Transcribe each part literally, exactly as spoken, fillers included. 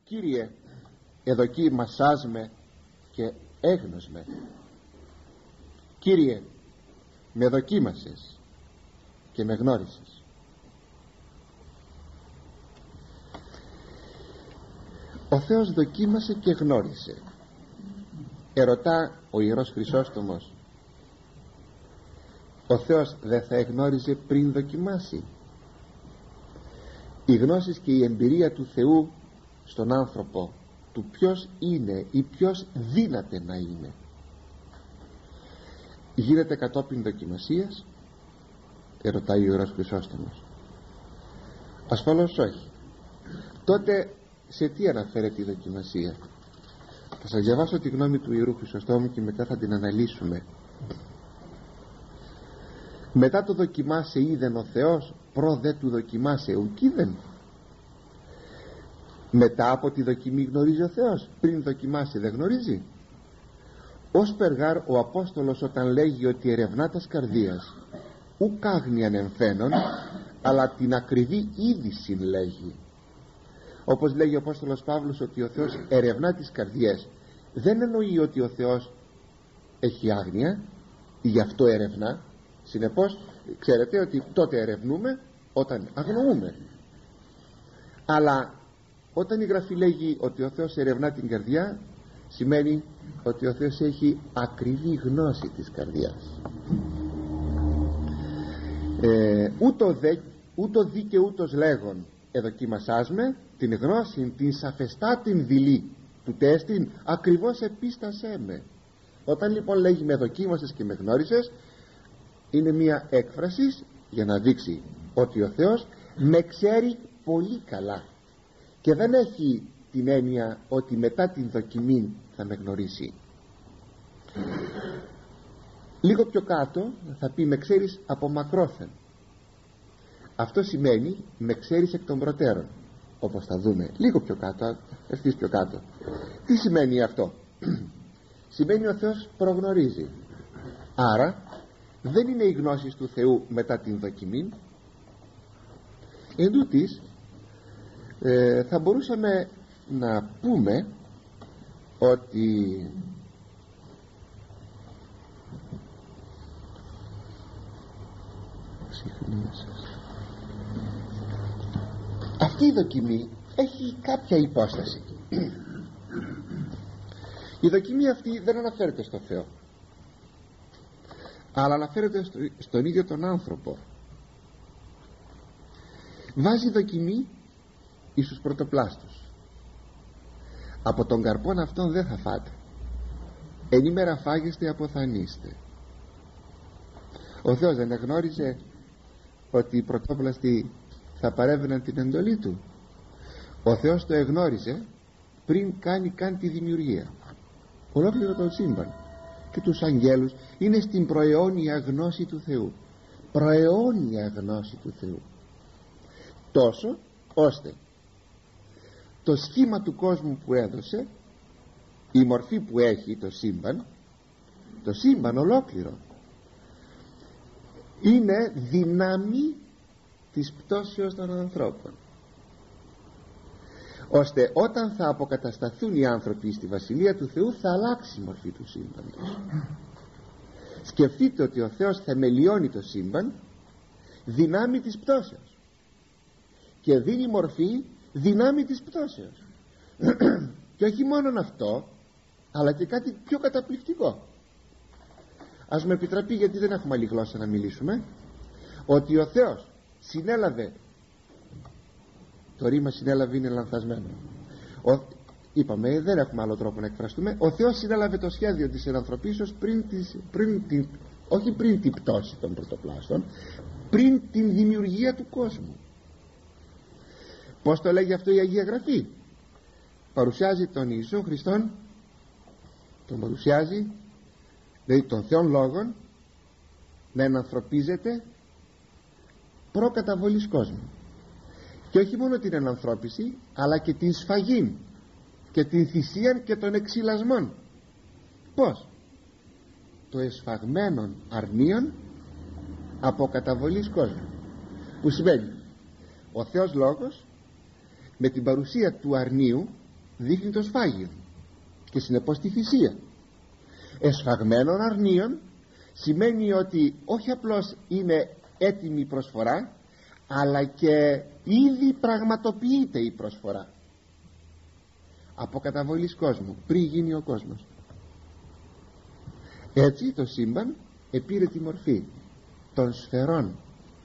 Κύριε, εδοκίμασάς με και έγνος με. Κύριε, με δοκίμασες και με γνώρισες. Ο Θεός δοκίμασε και γνώρισε. Ερωτά ο Ιερός Χρυσόστομος, ο Θεός δεν θα εγνώριζε πριν δοκιμάσει? Η γνώση και η εμπειρία του Θεού στον άνθρωπο, του ποιος είναι ή ποιος δύναται να είναι, γίνεται κατόπιν δοκιμασίας? Ερωτάει ο Ιερός Χρυσόστομος. Ασφαλώς όχι. Τότε σε τι αναφέρεται η δοκιμασία? Θα σας διαβάσω τη γνώμη του Ιερού Χρυσοστόμου και μετά θα την αναλύσουμε. Μετά το δοκιμάσε είδεν ο Θεός, προ δε του δοκιμάσε ουκίδεν. Μετά από τη δοκιμή γνωρίζει ο Θεός, πριν δοκιμάσει δεν γνωρίζει? Ως περγάρ ο Απόστολος όταν λέγει ότι ερευνά τας καρδίας ουκ άγνοιαν εμφαίνων, αλλά την ακριβή είδηση λέγει. Όπως λέγει ο Απόστολος Παύλος ότι ο Θεός ερευνά τις καρδιές, δεν εννοεί ότι ο Θεός έχει άγνοια, γι' αυτό ερευνά. Συνεπώς ξέρετε ότι τότε ερευνούμε όταν αγνοούμε. Αλλά όταν η Γραφή λέγει ότι ο Θεός ερευνά την καρδιά, σημαίνει ότι ο Θεός έχει ακριβή γνώση της καρδιάς. ε, ούτω, δε, ούτω δι και ούτως λέγον εδοκίμασάς με, την γνώση, την σαφεστά την δειλή του τέστην, ακριβώς επίστασέ με. Όταν λοιπόν λέγει με δοκίμασες και με γνώρισες, είναι μια έκφραση για να δείξει ότι ο Θεός με ξέρει πολύ καλά και δεν έχει την έννοια ότι μετά την δοκιμή θα με γνωρίσει. Λίγο πιο κάτω θα πει με ξέρεις από μακρόθεν. Αυτό σημαίνει με ξέρεις εκ των προτέρων, όπως θα δούμε λίγο πιο κάτω, ευθύς πιο κάτω. Τι σημαίνει αυτό? Σημαίνει ο Θεός προγνωρίζει. Άρα δεν είναι η γνώση του Θεού μετά την δοκιμή. Εν τούτοις, ε, θα μπορούσαμε να πούμε ότι αυτή η δοκιμή έχει κάποια υπόσταση. Η δοκιμή αυτή δεν αναφέρεται στο Θεό, αλλά αναφέρεται στο, στον ίδιο τον άνθρωπο. Βάζει δοκιμή εις τους πρωτοπλάστους. Από τον καρπόν αυτόν δεν θα φάτε, ενήμερα φάγεστε αποθανείστε. Ο Θεός δεν εγνώριζε ότι οι πρωτόπλαστοι θα παρέβαιναν την εντολή του? Ο Θεός το εγνώριζε πριν κάνει καν τη δημιουργία, ολόκληρο το σύμπαν και τους αγγέλους. Είναι στην προαιώνια γνώση του Θεού, προαιώνια γνώση του Θεού, τόσο ώστε το σχήμα του κόσμου που έδωσε, η μορφή που έχει το σύμπαν, το σύμπαν ολόκληρο είναι δυνάμει της πτώσεως των ανθρώπων, ώστε όταν θα αποκατασταθούν οι άνθρωποι στη Βασιλεία του Θεού θα αλλάξει η μορφή του σύμπαντος. Σκεφτείτε ότι ο Θεός θεμελιώνει το σύμπαν δυνάμει της πτώσεως και δίνει μορφή δυνάμει της πτώσεως. Και όχι μόνον αυτό, αλλά και κάτι πιο καταπληκτικό. Ας με επιτραπεί, γιατί δεν έχουμε άλλη γλώσσα να μιλήσουμε, ότι ο Θεός συνέλαβε, το ρήμα συνέλαβε είναι λανθασμένο, ο, είπαμε δεν έχουμε άλλο τρόπο να εκφραστούμε, ο Θεός συνέλαβε το σχέδιο της ενανθρωπίσεως πριν, της, πριν την, όχι πριν την πτώση των πρωτοπλάστων, πριν την δημιουργία του κόσμου. Πώς το λέγει αυτό η Αγία Γραφή? Παρουσιάζει τον Ιησού Χριστόν, τον παρουσιάζει, δηλαδή τον Θεόν Λόγον να ενανθρωπίζεται προκαταβολής κόσμου, και όχι μόνο την ενανθρώπιση αλλά και την σφαγή και την θυσία και των εξυλασμών. Πώς? Το εσφαγμένων αρνίων αποκαταβολής κόσμου, που σημαίνει ο Θεός Λόγος με την παρουσία του αρνίου δείχνει το σφάγιο και συνεπώς τη θυσία. Εσφαγμένων αρνίων σημαίνει ότι όχι απλώς είναι έτοιμη προσφορά, αλλά και ήδη πραγματοποιείται η προσφορά από καταβολής κόσμου, πριν γίνει ο κόσμος. Έτσι το σύμπαν επήρε τη μορφή των σφαιρών,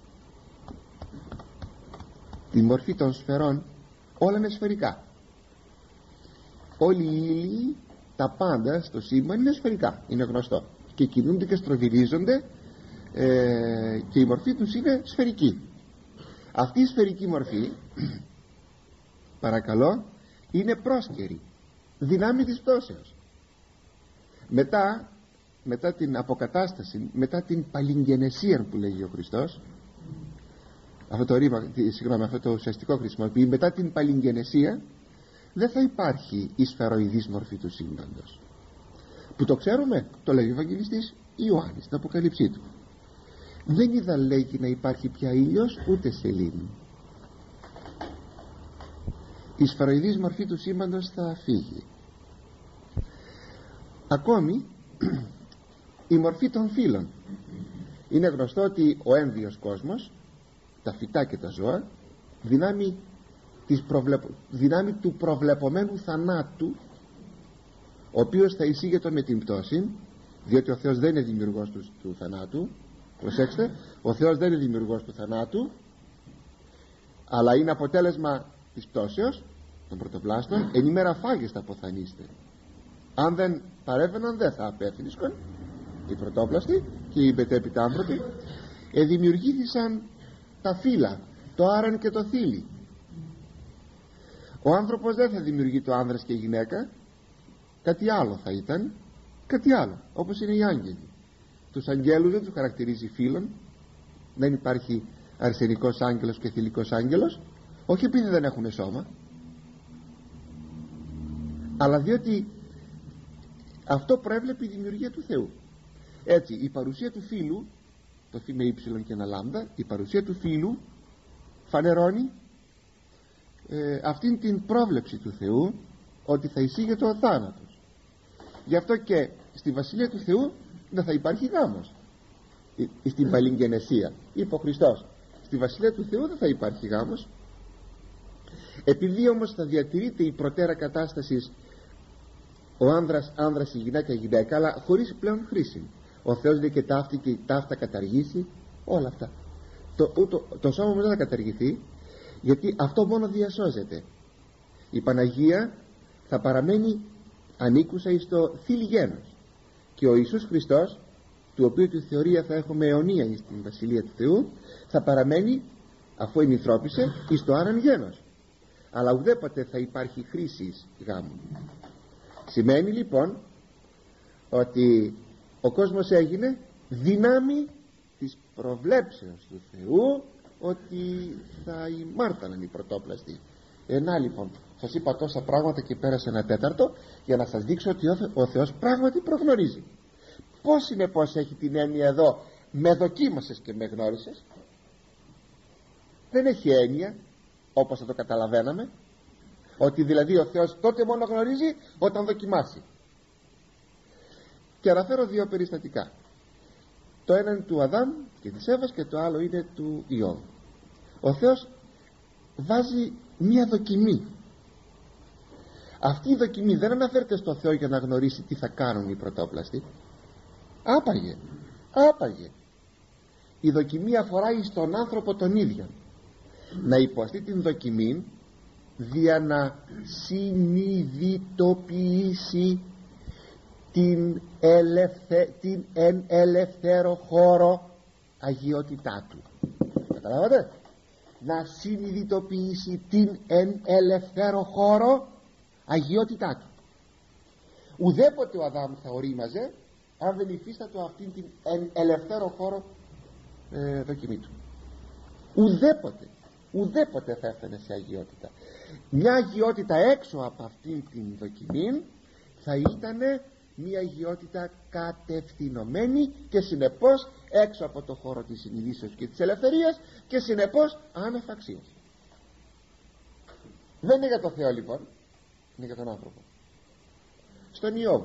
τη μορφή των σφαιρών. Όλα είναι σφαιρικά, όλοι οι ήλιοι, τα πάντα στο σύμπαν είναι σφαιρικά, είναι γνωστό, και κινούνται και στροβιλίζονται, ε, και η μορφή τους είναι σφαιρική. Αυτή η σφαιρική μορφή, παρακαλώ, είναι πρόσκαιρη, δυνάμει της πτώσεως. Μετά, μετά την αποκατάσταση, μετά την παλιγγενεσία που λέγει ο Χριστός, αυτό το ρήμα, συγγνώμη, αυτό το ουσιαστικό χρησιμοποιεί, μετά την παλιγγενεσία δεν θα υπάρχει η σφαιροειδής μορφή του σύμπαντος, που το ξέρουμε, το λέει ο Ευαγγελιστής Ιωάννης στην Αποκαλύψή του. Δεν είδα, λέγει, να υπάρχει πια ήλιος ούτε σελήνη. Η σφαιροειδής μορφή του σύμπαντος θα φύγει. Ακόμη η μορφή των φύλων. Είναι γνωστό ότι ο έμβιος κόσμος, τα φυτά και τα ζώα, δυνάμει, της προβλεπ... δυνάμει του προβλεπομένου θανάτου, ο οποίος θα εισήγεται με την πτώση, διότι ο Θεός δεν είναι δημιουργός του, του θανάτου. Προσέξτε, ο Θεός δεν είναι δημιουργός του θανάτου, αλλά είναι αποτέλεσμα της πτώσεως των πρωτοπλάστων. Εν ημέρα φάγεστα αποθανείστε. Αν δεν παρέβαιναν, δεν θα απέφθηνισκαν οι πρωτόπλαστοι και οι μετέπειτα άνθρωποι. Εδημιουργήθησαν τα φύλλα, το άραν και το θήλι. Ο άνθρωπος δεν θα δημιουργεί το άνδρας και γυναίκα, κάτι άλλο θα ήταν, κάτι άλλο, όπως είναι οι άγγελοι. Τους αγγέλους δεν τους χαρακτηρίζει φύλων, δεν υπάρχει αρσενικός άγγελος και θηλυκός άγγελος, όχι επειδή δεν έχουν σώμα, αλλά διότι αυτό προέβλεπε η δημιουργία του Θεού. Έτσι η παρουσία του φύλου, το φύ με ύψιλον και ένα λάμδα, η παρουσία του φύλου φανερώνει ε, αυτήν την πρόβλεψη του Θεού ότι θα εισήγεται ο θάνατος. Γι' αυτό και στη Βασιλεία του Θεού δεν θα υπάρχει γάμος. Στην παλιγγενεσία είπε ο Χριστός, στη Βασιλεία του Θεού δεν θα υπάρχει γάμος. Επειδή όμως θα διατηρείται η προτέρα κατάσταση, ο άνδρας άνδρας, η γυναίκα γυναίκα, αλλά χωρίς πλέον χρήση. Ο Θεός λέει και ταύτη και η ταύτα καταργήσει, όλα αυτά. Το, το, το σώμα όμως δεν θα καταργηθεί, γιατί αυτό μόνο διασώζεται. Η Παναγία θα παραμένει ανήκουσα εις το θήλυ γένος, και ο Ιησούς Χριστός, του οποίου τη θεωρία θα έχουμε αιωνία στην Βασιλεία του Θεού, θα παραμένει, αφού ενηθρώπισε, εις το άραν γένος, αλλά ουδέποτε θα υπάρχει χρήση γάμου. Σημαίνει λοιπόν ότι ο κόσμος έγινε δυνάμει της προβλέψεως του Θεού ότι θα ημάρταναν οι πρωτόπλαστοι. Ενά λοιπόν, σας είπα τόσα πράγματα και πέρασε ένα τέταρτο για να σας δείξω ότι ο Θεός πράγματι προγνωρίζει. Πώς είναι, πως έχει την έννοια εδώ με δοκίμασες και με γνώρισες? Δεν έχει έννοια όπως θα το καταλαβαίναμε, ότι δηλαδή ο Θεός τότε μόνο γνωρίζει όταν δοκιμάσει. Και αναφέρω δύο περιστατικά. Το ένα είναι του Αδάμ και της Εύας και το άλλο είναι του Ιώβ. Ο Θεός βάζει μία δοκιμή. Αυτή η δοκιμή δεν αναφέρεται στο Θεό για να γνωρίσει τι θα κάνουν οι πρωτόπλαστοι. Άπαγε, άπαγε. Η δοκιμή αφορά εις τον άνθρωπο τον ίδιο, να υποστεί την δοκιμή δια να συνειδητοποιήσει την, ελευθε, την εν ελευθέρο χώρο αγιότητά του. Καταλάβατε? Να συνειδητοποιήσει την εν ελευθέρο χώρο αγιότητά του. Ουδέποτε ο Αδάμ θα ορίμαζε αν δεν υφίστατο αυτήν την εν ελευθέρο χώρο ε, δοκιμή του. Ουδέποτε ουδέποτε θα έφτανε σε αγιότητα. Μια αγιότητα έξω από αυτήν την δοκιμή θα ήταν μια αγιότητα κατευθυνωμένη και συνεπώς έξω από το χώρο της συνειδήσεως και της ελευθερίας και συνεπώς άνευ αξίας. Δεν είναι για το Θεό λοιπόν. είναι για τον άνθρωπο. Στον Ιώβ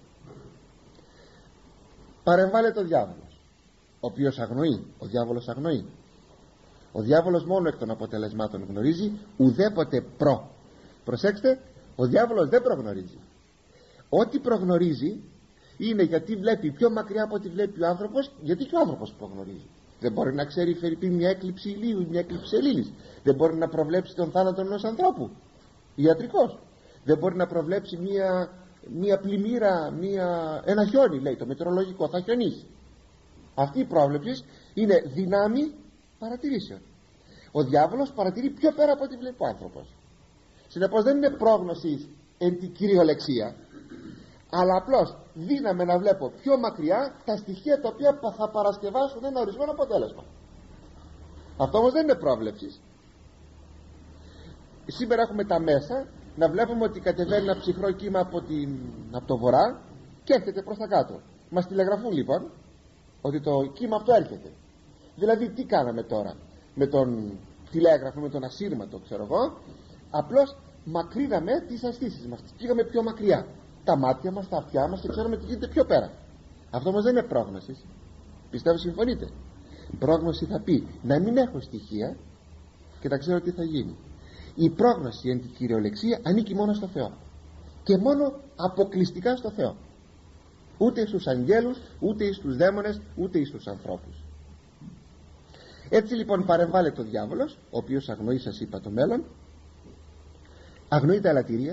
παρεμβάλλεται ο διάβολος, ο οποίος αγνοεί. Ο διάβολος αγνοεί. Ο διάβολος μόνο εκ των αποτελεσμάτων γνωρίζει, ουδέποτε προ. Προσέξτε, ο διάβολος δεν προγνωρίζει. Ό,τι προγνωρίζει είναι γιατί βλέπει πιο μακριά από ό,τι βλέπει ο άνθρωπος, γιατί και ο άνθρωπος προγνωρίζει. Δεν μπορεί να ξέρει φερειπίν μια έκλειψη ηλίου ή μια έκλειψη σελήνης. Δεν μπορεί να προβλέψει τον θάνατο ενός ανθρώπου ιατρικός. Δεν μπορεί να προβλέψει μια, μια πλημμύρα, μια, ένα χιόνι, λέει το μετεωρολογικό, θα χιονίσει. Αυτή η πρόβλεψη είναι δυνάμει παρατηρήσεων. Ο διάβολος παρατηρεί πιο πέρα από ό,τι βλέπει ο άνθρωπος. Συνεπώς δεν είναι πρόγνωση εν την κυριολεξία, αλλά απλώς δύναμαι να βλέπω πιο μακριά τα στοιχεία τα οποία θα παρασκευάσουν ένα ορισμένο αποτέλεσμα. Αυτό όμως δεν είναι πρόβλεψη. Σήμερα έχουμε τα μέσα να βλέπουμε ότι κατεβαίνει ένα ψυχρό κύμα από, την, από το βορρά και έρχεται προς τα κάτω. Μας τηλεγραφούν λοιπόν ότι το κύμα αυτό έρχεται. Δηλαδή τι κάναμε τώρα με τον τηλέγραφο, με τον ασύρματο, ξέρω εγώ, απλώς μακρύναμε τις αισθήσεις μας, πήγαμε πιο μακριά, τα μάτια μας, τα αυτιά μας, και ξέρουμε τι γίνεται πιο πέρα. Αυτό όμως δεν είναι πρόγνωση. Πιστεύω συμφωνείτε. Η πρόγνωση θα πει να μην έχω στοιχεία και να ξέρω τι θα γίνει. Η πρόγνωση εν την κυριολεξία ανήκει μόνο στο Θεό και μόνο αποκλειστικά στο Θεό, ούτε στους αγγέλους, ούτε στους δαίμονες, ούτε στους ανθρώπους. Έτσι λοιπόν παρεμβάλλεται ο διάβολος, ο οποίος αγνοεί, σας είπα, το μέλλον, αγνοεί τα ελαττήρια,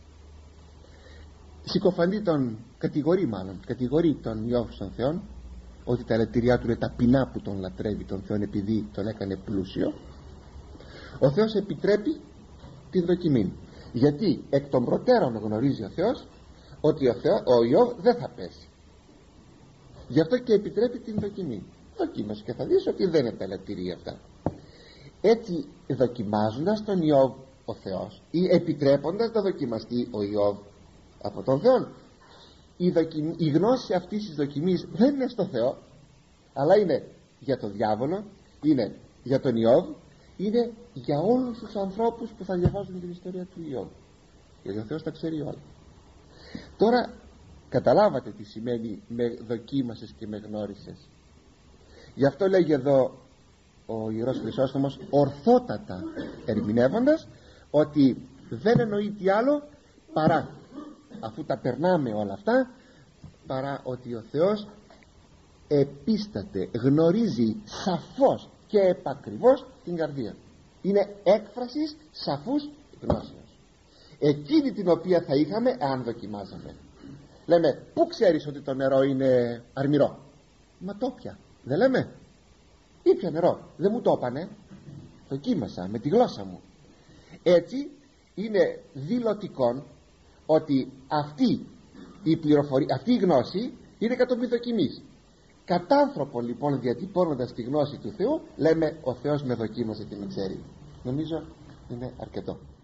συκοφαντεί τον, κατηγορεί μάλλον, κατηγορεί τον Ιώβ στον Θεό, ότι τα ελαττήριά του είναι ταπεινά που τον λατρεύει τον Θεό επειδή τον έκανε πλούσιο. Ο Θεός επιτρέπει την δοκιμή, γιατί εκ των προτέρων γνωρίζει ο Θεός ότι ο, Θεό, ο Ιώβ δεν θα πέσει. Γι' αυτό και επιτρέπει την δοκιμή. Δοκίμασε και θα δεις ότι δεν είναι τα ελαττήρια αυτά. Έτσι δοκιμάζοντας τον Ιώβ ο Θεός, ή επιτρέποντας να δοκιμαστεί ο Ιώβ από τον Θεό, η, δοκιμ... η γνώση αυτής της δοκιμής δεν είναι στο Θεό, αλλά είναι για τον διάβολο, είναι για τον Ιώβ, είναι για όλους τους ανθρώπους που θα διαβάζουν την ιστορία του Ιώβ, γιατί ο Θεός τα ξέρει όλα. Τώρα καταλάβατε τι σημαίνει με δοκίμασες και με γνώρισες. Γι' αυτό λέγει εδώ ο Ιερός Χρυσόστομος, ορθότατα ερμηνεύοντας, ότι δεν εννοεί τι άλλο παρά, αφού τα περνάμε όλα αυτά, παρά ότι ο Θεός επίσταται, γνωρίζει σαφώς και επακριβώς την καρδία. Είναι έκφραση σαφούς γνώσεως, εκείνη την οποία θα είχαμε αν δοκιμάζαμε. Λέμε, πού ξέρεις ότι το νερό είναι αρμυρό? Μα το πια, δεν λέμε? Ήπια νερό, δεν μου το έπανε, δοκίμασα με τη γλώσσα μου. Έτσι είναι δηλωτικόν ότι αυτή η πληροφορία, αυτή η γνώση είναι κατόπιν δοκιμής. Κατάνθρωπο λοιπόν διατυπώνοντας τη γνώση του Θεού λέμε, ο Θεός με δοκίμασε και με ξέρει. Νομίζω είναι αρκετό.